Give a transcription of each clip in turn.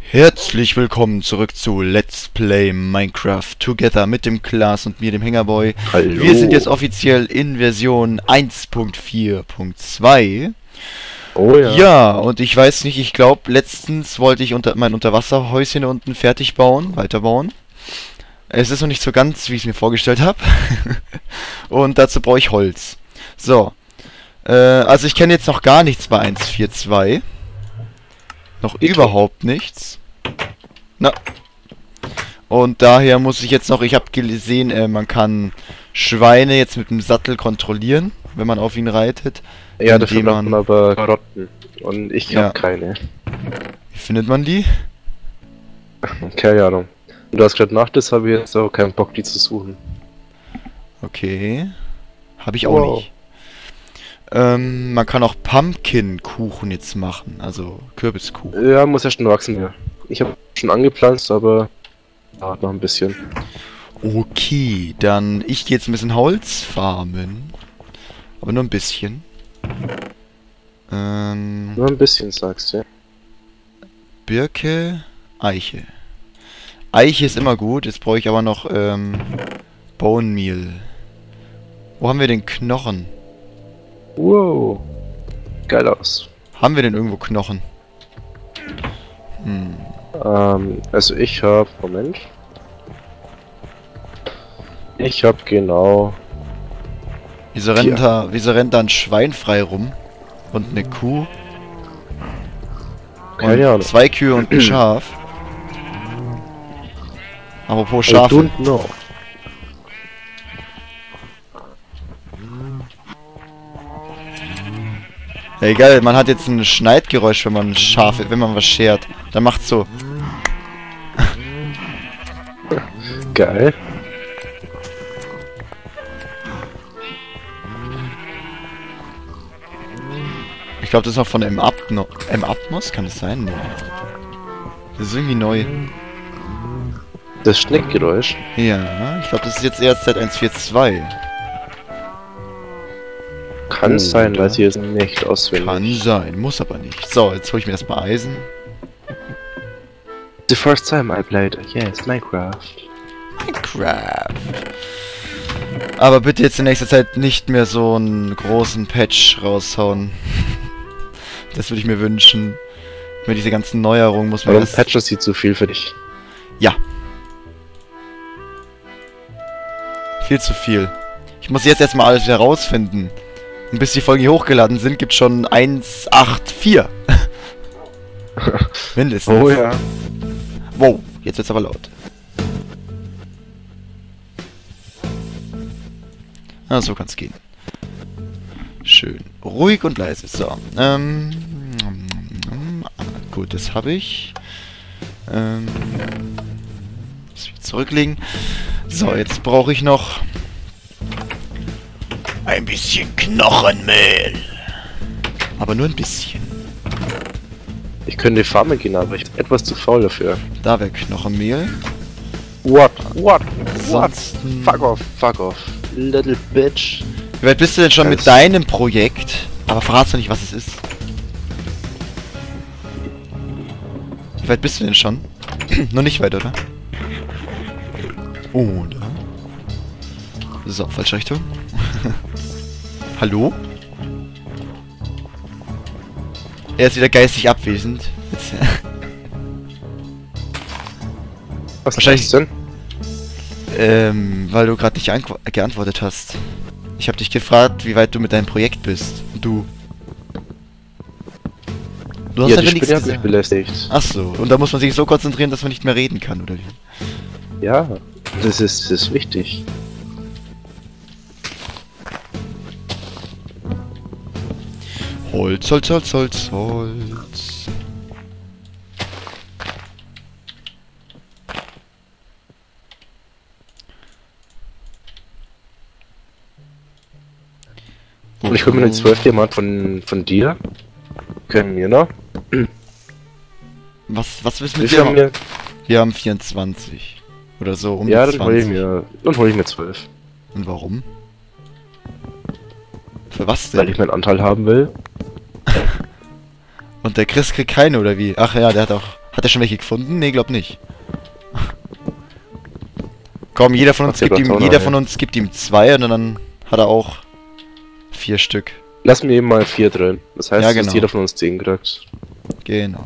Herzlich willkommen zurück zu Let's Play Minecraft Together mit dem Klaas und mir, dem Hängerboy. Hallo. Wir sind jetzt offiziell in Version 1.4.2. Oh ja. Ja, und ich weiß nicht, ich glaube, letztens wollte ich mein Unterwasserhäuschen unten fertig bauen, weiterbauen. Es ist noch nicht so ganz, wie ich es mir vorgestellt habe. Und dazu brauche ich Holz. So. Also ich kenne jetzt noch gar nichts bei 1.4.2. Noch überhaupt nichts. Na. Und daher muss ich jetzt noch, ich habe gesehen, man kann Schweine jetzt mit dem Sattel kontrollieren, wenn man auf ihn reitet. Ja, dafür braucht man aber Karotten. Und ich habe Ja. keine. Wie findet man die? Keine Ahnung. Und du hast gerade Nacht, das habe ich jetzt auch keinen Bock, die zu suchen. Okay. Habe ich auch Wow. nicht. Man kann auch Pumpkin-Kuchen jetzt machen, also Kürbiskuchen. Ja, muss erst noch wachsen, ja. Ich habe schon angepflanzt, aber dauert noch ein bisschen. Okay, dann ich gehe jetzt ein bisschen Holz farmen. Aber nur ein bisschen. Nur ein bisschen, sagst du, ja. Birke, Eiche. Eiche ist immer gut, jetzt brauche ich aber noch Bone Meal. Wo haben wir den Knochen? Wow. Geil aus. Haben wir denn irgendwo Knochen? Also ich habe... Moment. Ich habe genau... Wieso rennt da ein Schwein frei rum? Und eine Kuh? Keine Ahnung. 2 Kühe und ein Schaf. Apropos I Schafe. don't know. Ja, egal, man hat jetzt ein Schneidgeräusch, wenn man wenn man was schert. Dann macht's so. Geil. Ich glaube, das ist noch von Atmos, kann das sein? Nee. Das ist irgendwie neu. Das Schneckgeräusch. Ja, ich glaube, das ist jetzt erst seit 1.4.2. Kann sein, Oder? weil sie es nicht auswendig. Kann sein, muss aber nicht. So, jetzt hole ich mir erstmal Eisen. The first time I played, yes, Minecraft. Minecraft. Aber bitte jetzt in nächster Zeit nicht mehr so einen großen Patch raushauen. Das würde ich mir wünschen. Mit dieser ganzen Neuerung muss man Warum das... patchen sie zu viel für dich? Ja. Viel zu viel. Ich muss jetzt erstmal alles wieder rausfinden. Und bis die Folgen hier hochgeladen sind, gibt es schon 1.8.4. Mindestens. Oh ja. Wow, jetzt wird's aber laut. Ah, so kann's gehen. Schön. Ruhig und leise. So. Gut, das habe ich. Das wieder zurücklegen. So, jetzt brauche ich noch ein bisschen Knochenmehl. Aber nur ein bisschen. Ich könnte farmen gehen, aber ich bin etwas zu faul dafür. Da wäre Knochenmehl. What? What? Ansonsten... Fuck off, fuck off. Little bitch. Wie weit bist du denn schon mit deinem Projekt? Aber verratst du nicht, was es ist. Wie weit bist du denn schon? Noch nicht weit, oder? Oder? So, falsche Richtung. Hallo? Er ist wieder geistig abwesend. Jetzt, Was Wahrscheinlich- ist denn? weil du gerade nicht geantwortet hast. Ich habe dich gefragt, wie weit du mit deinem Projekt bist. Und du... Du hast Ja, einfach die nichts Spinne hat mich gesagt. belästigt. Ach so, und da muss man sich so konzentrieren, dass man nicht mehr reden kann, oder wie? Ja, das ist wichtig. Holz, Holz, Holz, Holz, Holz. Und ich hol mir den 12 Diamant von dir. Können wir noch? Was wissen Wir wir? haben mir, Wir haben 24. Oder so, um ja, die dann hol ich 20. mir 12. Und warum? Für was Weil denn? ich meinen Anteil haben will. Und der Chris kriegt keine, oder wie? Ach ja, der hat auch Hat er schon welche gefunden? Nee, glaub nicht. Komm, jeder von uns gibt ihm 2 und dann hat er auch 4 Stück. Lass mir eben mal 4 drin. Das heißt, Ja, genau. dass jeder von uns 10 kriegt. Genau.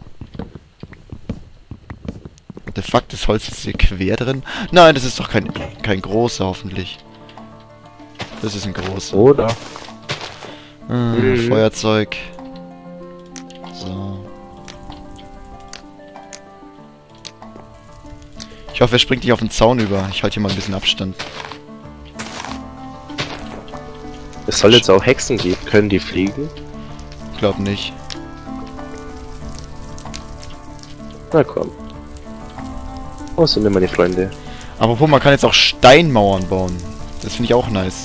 What the fuck, das Holz ist hier quer drin? Nein, das ist doch kein großer, hoffentlich. Das ist ein großer. Oder? Feuerzeug. So. Ich hoffe, er springt nicht auf den Zaun über. Ich halte hier mal ein bisschen Abstand. Es soll jetzt auch Hexen geben. Können die fliegen? Glaub nicht. Na komm. Wo sind denn meine Freunde? Apropos, man kann jetzt auch Steinmauern bauen. Das finde ich auch nice.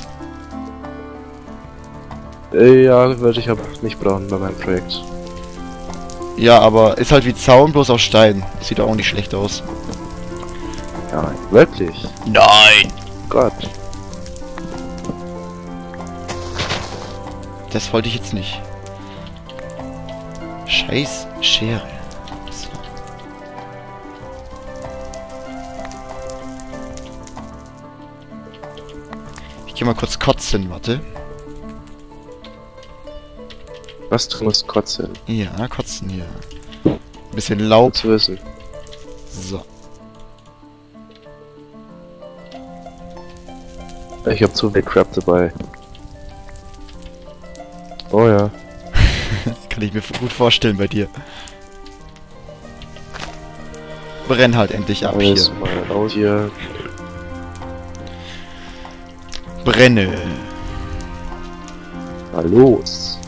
Ja, würde ich aber nicht brauchen bei meinem Projekt. Ja, aber ist halt wie Zaun, bloß aus Stein. Sieht auch nicht schlecht aus. Ja, wirklich? Nein! Gott. Das wollte ich jetzt nicht. Scheiß Schere. So. Ich geh mal kurz kotzen, warte. Was, du musst kotzen? Ja, kotzen hier. Ein bisschen Laub. Zu wissen. So. Ich hab zu viel Crap dabei. Oh ja. Kann ich mir gut vorstellen bei dir. Brenn halt endlich ab Alles hier. mal raus hier. Brenne. Na los.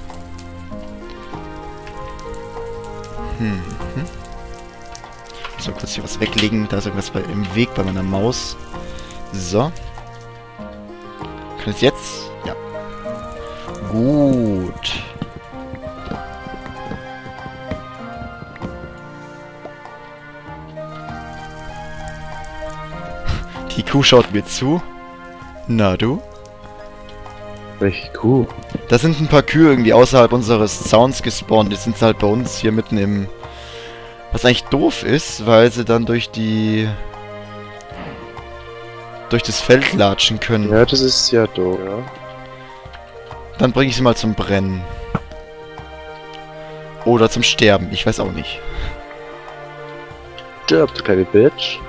So, kurz hier was weglegen. Da ist irgendwas im Weg bei meiner Maus. So. Kann es jetzt? Ja. Gut. Die Kuh schaut mir zu. Na du? Welche Kuh? Da sind ein paar Kühe irgendwie außerhalb unseres Zauns gespawnt. Jetzt sind sie halt bei uns hier mitten im... Was eigentlich doof ist, weil sie dann durch das Feld latschen können. Ja, das ist ja doof, ja. Dann bringe ich sie mal zum Brennen. Oder zum Sterben, ich weiß auch nicht. Stirb, du kleine Bitch.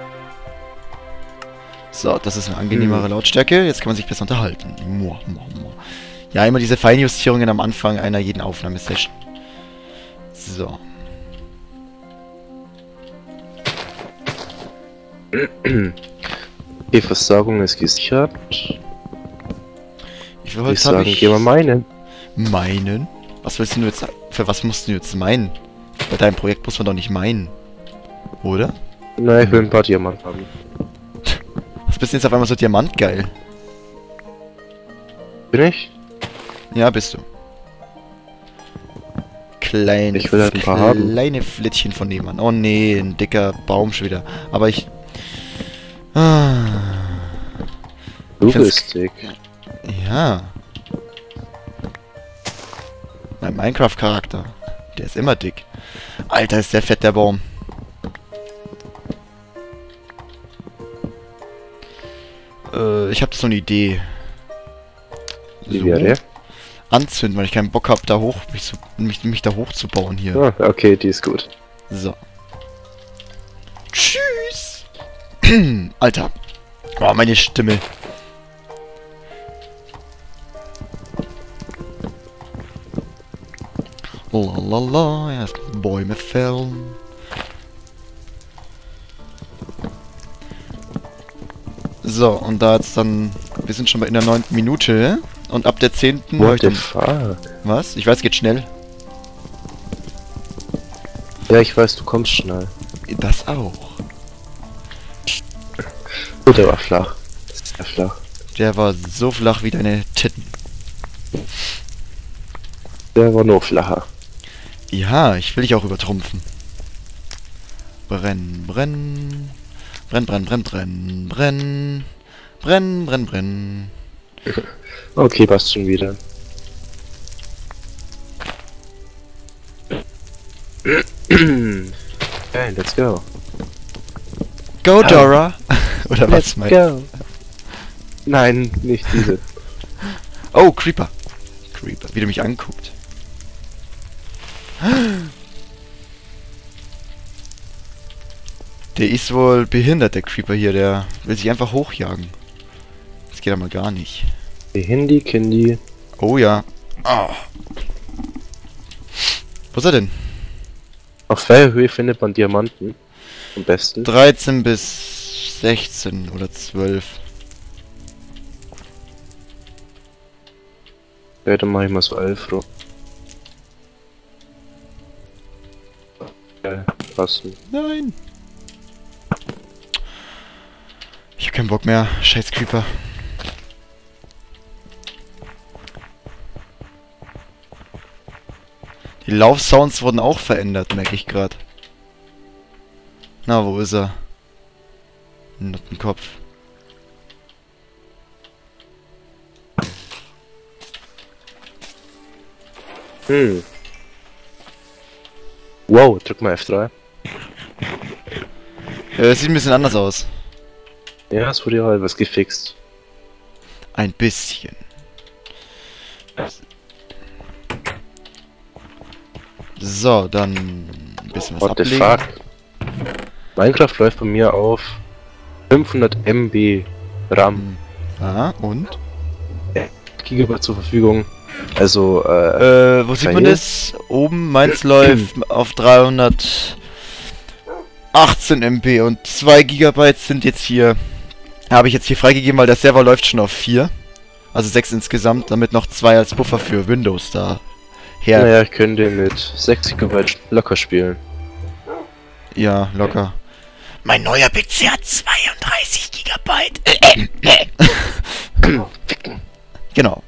So, das ist eine angenehmere Lautstärke. Jetzt kann man sich besser unterhalten. Ja, immer diese Feinjustierungen am Anfang einer jeden Aufnahmesession. So. Die Versorgung ist gesichert. Wie viel Holz Ich habe sagen, ich? geh mal meinen. Meinen? Was willst du jetzt... Für was musst du jetzt meinen? Bei deinem Projekt muss man doch nicht meinen. Oder? Na, ich will ein paar Diamanten haben. Was bist du jetzt auf einmal so diamantgeil? Bin ich? Ja, bist du. Kleine, Ich will halt ein paar haben. kleine Flittchen von nebenan. Oh nee, ein dicker Baum schon wieder. Aber ich... Ah, Du Ich find's- bist dick. ja. Mein Minecraft-Charakter. Der ist immer dick. Alter, ist der fett, der Baum. Ich habe so eine Idee. Wie wäre? Anzünden, weil ich keinen Bock habe, da hoch mich da hochzubauen hier. Ah, okay, die ist gut. So. Tschüss. Alter. Oh, meine Stimme. Lalala, erst Bäume fällen. So, und da jetzt dann... Wir sind schon mal in der 9. Minute. Und ab der 10. höre What ich the dann... fuck? Was? Ich weiß, geht schnell. Ja, ich weiß, du kommst schnell. Das auch. Oh, der war flach. Das ist sehr flach. Der war so flach wie deine Titten. Der war noch flacher. Ja, ich will dich auch übertrumpfen. Brenn, brenn. Brenn, brenn, brenn, brenn, brenn. Brenn, brenn, brenn. Okay, passt schon wieder. Okay, let's go. Go, Dora! Oder was, meinst du? Nein, nicht diese. Oh, Creeper. Creeper, wie der mich anguckt. Der ist wohl behindert, der Creeper hier. Der will sich einfach hochjagen. Das geht aber gar nicht. Die Hindi, Kindi. Oh ja. Oh. Wo ist er denn? Auf welcher Höhe findet man Diamanten? Am besten. 13 bis 16 oder 12. Ja, dann mach ich mal so 11 rum. Ja, passen. Nein! Ich hab keinen Bock mehr. Scheiß Creeper. Die Laufsounds wurden auch verändert, merke ich gerade. Na, wo ist er? Nuttenkopf. Wow, drück mal F3. Es sieht ein bisschen anders aus. Ja, es wurde ja halt was gefixt. Ein bisschen. So, dann ein bisschen was What the ablegen. fuck? Minecraft läuft bei mir auf 500 MB RAM. Ah, und? Gigabyte zur Verfügung. Also, Wo sieht man das? Oben, meins läuft auf 318 MB und 2 GB sind jetzt hier. Habe ich jetzt hier freigegeben, weil der Server läuft schon auf 4. Also 6 insgesamt, damit noch 2 als Puffer für Windows da her. naja, ich könnte mit 6 GB locker spielen. Ja, locker. Mein neuer PC hat 32 GB. Genau.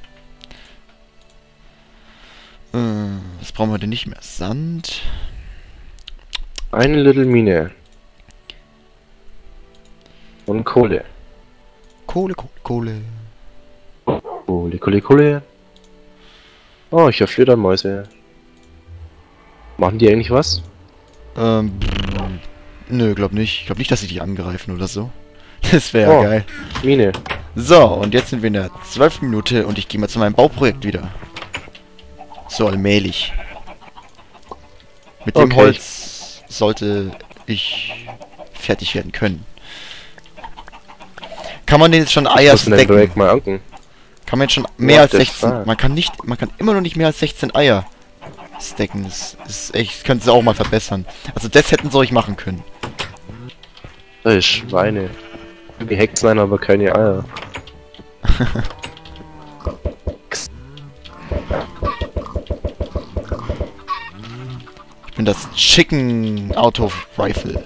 Was brauchen wir denn nicht mehr? Sand. Eine Little Mine. Und Kohle. Kohle, Kohle, Kohle. Kohle, Kohle, Kohle. Oh, ich hab Fledermäuse. Machen die eigentlich was? Nö, glaub nicht. Ich glaub nicht, dass sie dich angreifen oder so. Das wäre Oh. geil. Mine. So, und jetzt sind wir in der 12. Minute und ich gehe mal zu meinem Bauprojekt wieder. So, allmählich. Mit dem Okay. Holz sollte ich fertig werden können. Kann man denn jetzt schon Eier Was in deinem stacken? Projekt mal anken? Kann man jetzt schon mehr als What the 16... fuck? Man kann immer noch nicht mehr als 16 Eier stacken. Das ist echt... Das könnte sie auch mal verbessern. Also das hätten sie euch machen können. Das ist Schweine. Die Hexen aber keine Eier. Ich bin das Chicken Auto Rifle.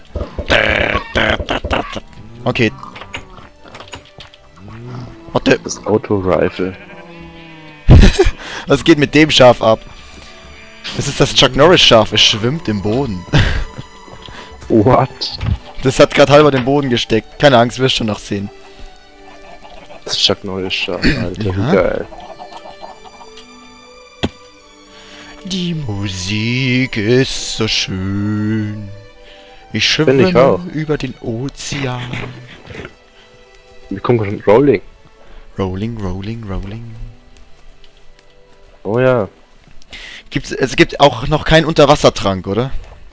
Okay. Warte, Das Auto-Rifle. was geht mit dem Schaf ab? Das ist das Chuck Norris Schaf, es schwimmt im Boden. What? Das hat gerade halber den Boden gesteckt. Keine Angst, wirst schon noch sehen. Das ist Chuck Norris Schaf, Alter, Ja. wie geil. Die Musik ist so schön. Ich Find ich auch. schwimme über den Ozean. Wir kommen schon Rolling. Rolling, rolling, rolling. Oh ja. Es gibt auch noch keinen Unterwassertrank, oder?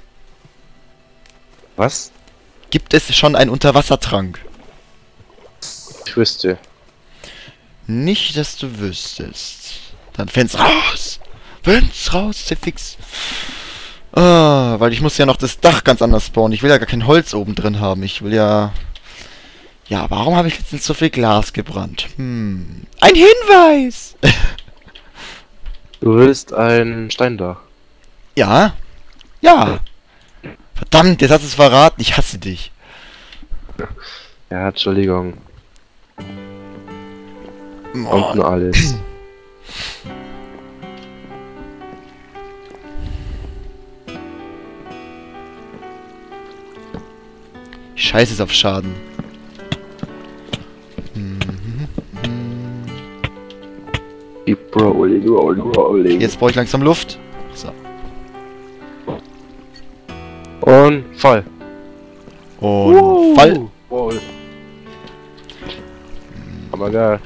Was? Gibt es schon einen Unterwassertrank? Ich wüsste. Nicht, dass du wüsstest. Dann fänd's raus! Fänd's raus, sehr fix. Ah, weil ich muss ja noch das Dach ganz anders bauen. Ich will ja gar kein Holz oben drin haben. Ich will ja... Ja, warum habe ich letztens so viel Glas gebrannt? Ein Hinweis! Du willst ein Steindach. Ja? Ja! Verdammt, jetzt hast du es verraten. Ich hasse dich. Ja, Entschuldigung. Oh, Und nur alles. ich scheiße es auf Schaden. Keep rolling, rolling, rolling. Jetzt brauche ich langsam Luft. So. Und Fall. Und Fall. Wow. Aber geil.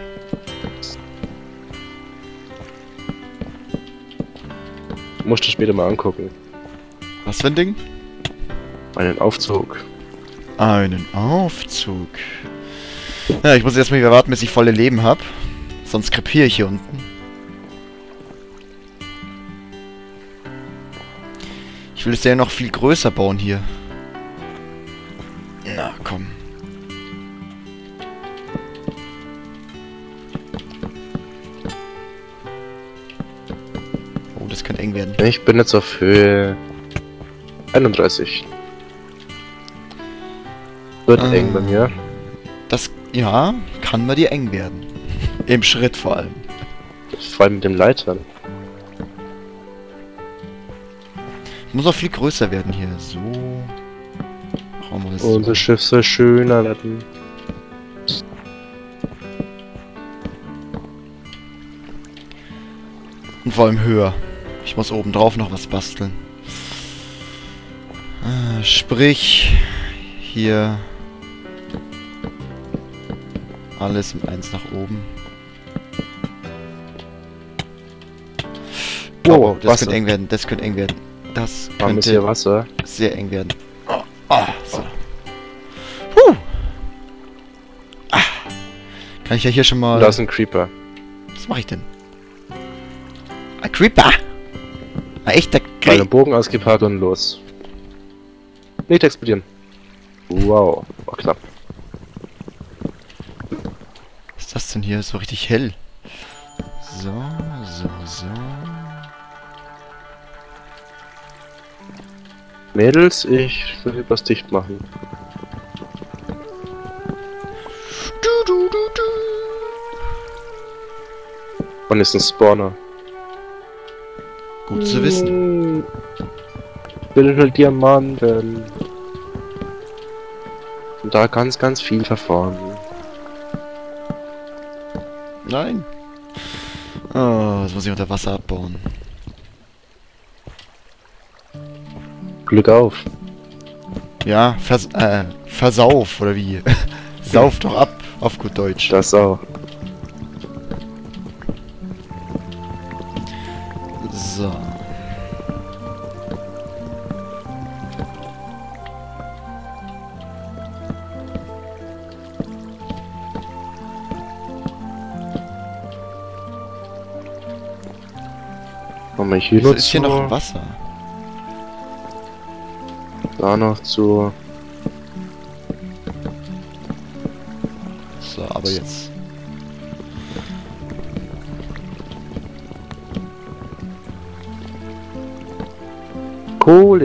Musst du später mal angucken. Was für ein Ding? Einen Aufzug. Einen Aufzug. Ja, ich muss erstmal wieder warten, bis ich volle Leben habe. Sonst krepiere ich hier unten. Ich will es ja noch viel größer bauen hier. Na, komm. Oh, das könnte eng werden. Ich bin jetzt auf Höhe 31. Wird eng bei mir. Das, ja, kann bei dir eng werden. Im Schritt vor allem. Vor allem mit den Leitern. Muss auch viel größer werden hier. So. Machen wir das so. Unser Schiff soll schöner werden. Und vor allem höher. Ich muss oben drauf noch was basteln. Sprich, hier alles im 1 nach oben. Oh, das Wasser. könnte eng werden, das könnte eng werden. Das Haben wir könnte hier Wasser? sehr eng werden. So. Huh. Kann ich ja hier schon mal... Da ist ein Creeper. Was mache ich denn? Ein Creeper! Ein echter Meine Creeper! Bogen ausgepackt und los. Nicht explodieren. Wow, war knapp. Was ist das denn hier? So richtig hell. So. Mädels, ich will was dicht machen. Und ist ein Spawner. Gut zu wissen. Will halt Diamanten. Und da ganz viel verfahren. Nein. Oh, das muss ich unter Wasser abbauen. Glück auf. Ja, versauf, oder wie? Sauf doch ab, auf gut Deutsch. Das auch. So. Machen wir hier Wieso noch ist hier zu. noch Wasser? Da noch zu. So, aber jetzt. Kohle.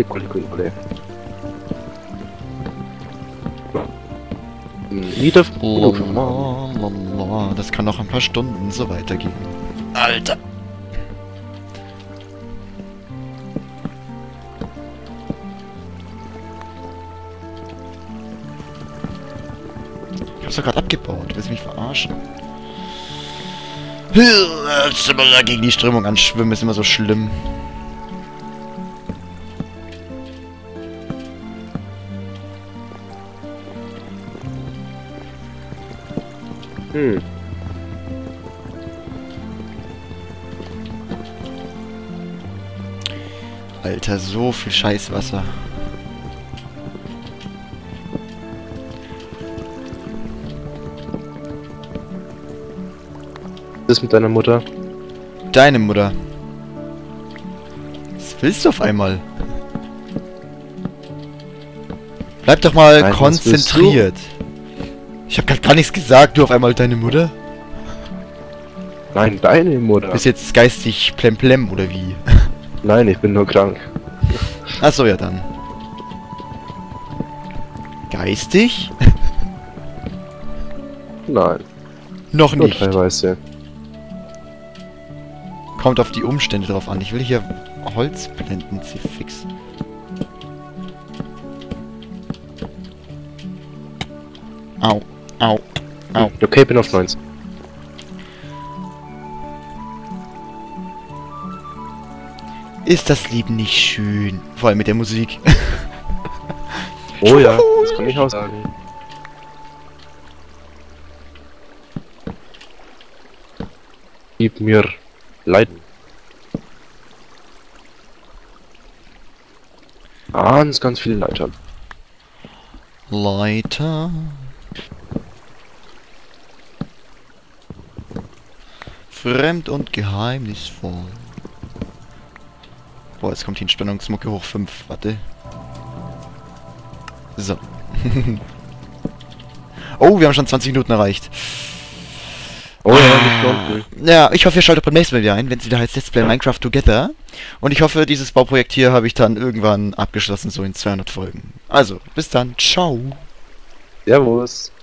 Wieder. Lalalala. Das kann noch ein paar Stunden so weitergehen. Alter! Ich hab's doch gerade abgebaut. Du willst mich verarschen. Gegen die Strömung anschwimmen ist immer so schlimm. Alter, so viel Scheißwasser. Was ist mit deiner Mutter? Deine Mutter. Was willst du auf einmal? Bleib doch mal Nein, was konzentriert. Ich hab grad gar nichts gesagt, du auf einmal deine Mutter? Nein, deine Mutter. Bist jetzt geistig plemplem oder wie? Nein, ich bin nur krank. Achso, ja dann. Geistig? Nein, Noch nur nicht. teilweise. Kommt auf die Umstände drauf an. Ich will hier Holz blenden, fix. Au, au, au. Okay, bin auf 19. Ist das Leben nicht schön? Vor allem mit der Musik. Oh ja, das kann ich auch sagen. Gib mir Leiden. Ganz viele Leitern. Leiter. Fremd und geheimnisvoll. Boah, jetzt kommt die Entspannungsmucke hoch 5. Warte. So. Oh, wir haben schon 20 Minuten erreicht. Oh ja, nicht unten. Ja, ich hoffe, ihr schaltet beim nächsten Mal wieder ein, wenn es wieder heißt Let's Play Minecraft Together. Und ich hoffe, dieses Bauprojekt hier habe ich dann irgendwann abgeschlossen, so in 200 Folgen. Also, bis dann. Ciao. Servus.